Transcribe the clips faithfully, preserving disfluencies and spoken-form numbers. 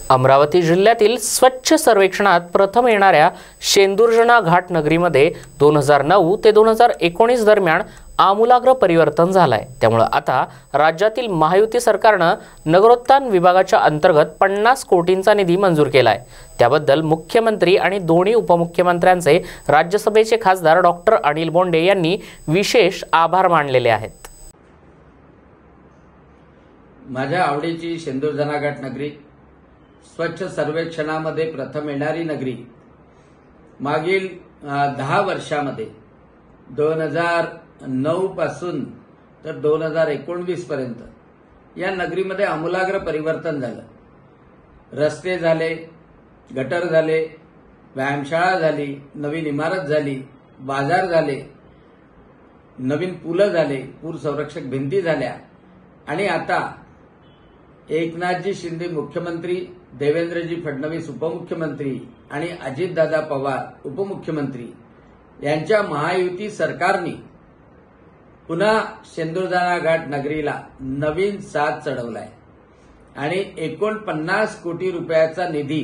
अमरावती जिल्ह्यातील स्वच्छ सर्वेक्षणात प्रथम येणाऱ्या शेंदुर्जना घाट नगरीमध्ये दोन हजार नऊ ते दोन हजार एकोणीस दरम्यान आमूलाग्र परिवर्तन झालंय। त्यामुळे आता राज्यातील महायुती सरकारने नगरोत्थान विभागाच्या अंतर्गत पन्नास कोटींचा निधी मंजूर केलाय। त्याबद्दल मुख्यमंत्री आणि दोन्ही उपमुख्यमंत्र्यांचे राज्यसभेचे खासदार डॉक्टर अनिल बोंडे यांनी विशेष आभार मानलेले आहेत। माझ्या आवडीची शेंदुर्जना घाट नगरी स्वच्छ सर्वेक्षणामध्ये प्रथम येणारी नगरी मागील दहा वर्षामध्ये दोन हजार नऊ पासून तर दोन हजार एकोणवीस पर्यंत या नगरीमध्ये आमूलाग्र परिवर्तन झालं। रस्ते झाले, गटर झाले, व्यायामशाळा झाली, नवीन इमारत झाली, बाजार झाले, नवीन पुलं झाले, पूर संरक्षक भिंती झाल्या आणि आता एकनाथजी शिंदे मुख्यमंत्री, देवेंद्रजी फडणवीस उपमुख्यमंत्री आणि अजितदादा पवार उपमुख्यमंत्री यांच्या महायुती सरकारने पुन्हा शेंदुर्जना घाट नगरीला नवीन साज चढवलाय आणि एकोणपन्नास कोटी रुपयाचा निधी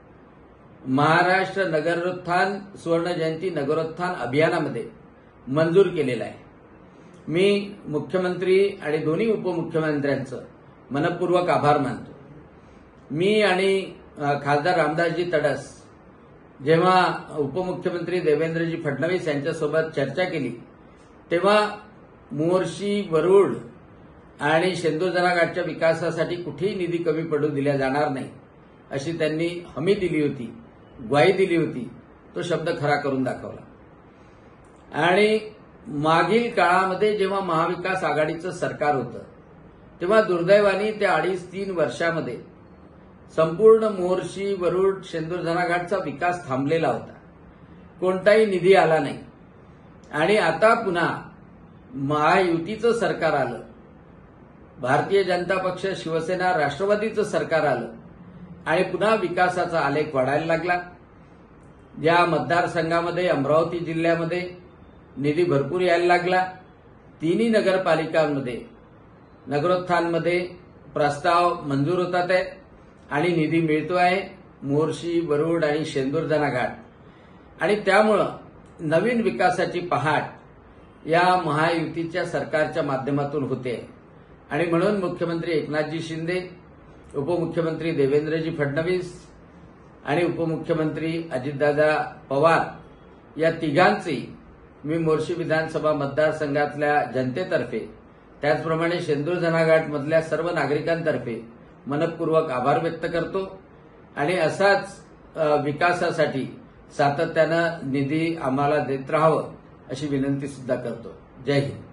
महाराष्ट्र नगरोत्थान सुवर्ण जयंती नगरोत्थान अभियानामध्ये मंजूर केलेला आहे। मी मुख्यमंत्री आणि दोन्ही उपमुख्यमंत्र्यांचं मनपूर्वक आभार मानतो। मी आणि खासदार रामदासजी तडस जेव्हा उपमुख्यमंत्री देवेंद्रजी फडणवीस यांच्यासोबत चर्चा केली तेव्हा मोर्शी, वरुड आणि शेंदुर्जना घाटच्या विकासासाठी कुठेही निधी कमी पडू दिला जाणार नाही अशी त्यांनी हमी दिली होती, ग्वाही दिली होती। तो शब्द खरा करून दाखवला। आणि मागील काळामध्ये जेव्हा महाविकास आघाडीचं सरकार होतं तेव्हा दुर्दैवाने त्या अडीच तीन वर्षामध्ये संपूर्ण मोर्शी, वरुड, शेंदुर्जना घाटचा विकास थांबलेला होता, कोणताही निधी आला नाही। आणि आता पुन्हा महायुतीचं सरकार आलं, भारतीय जनता पक्ष, शिवसेना, राष्ट्रवादीचं सरकार आलं आणि पुन्हा विकासाचा आलेख वाढायला लागला। या मतदारसंघामध्ये अमरावती जिल्ह्यामध्ये निधी भरपूर यायला लागला। तिन्ही नगरपालिकांमध्ये नगरोत्थानमध्ये प्रस्ताव मंजूर होतात आहे आणि निधी मिळतो आहे, मोर्शी, वरुड आणि शेंदुर्जना घाट। आणि त्यामुळं नवीन विकासाची पहाट या महायुतीच्या सरकारच्या माध्यमातून होते आणि म्हणून मुख्यमंत्री एकनाथजी शिंदे, उपमुख्यमंत्री देवेंद्रजी फडणवीस आणि उपमुख्यमंत्री अजितदादा पवार या तिघांचे मी मोर्शी विधानसभा मतदारसंघातल्या जनतेतर्फे त्याचप्रमाणे शेंदुर्जना घाट मधल्या सर्व नागरिकांतर्फे मनपूर्वक आभार व्यक्त करतो आणि असाच विकासासाठी सातत्यानं निधी आम्हाला देत राहावं अशी विनंती सुद्धा करतो। जय हिंद।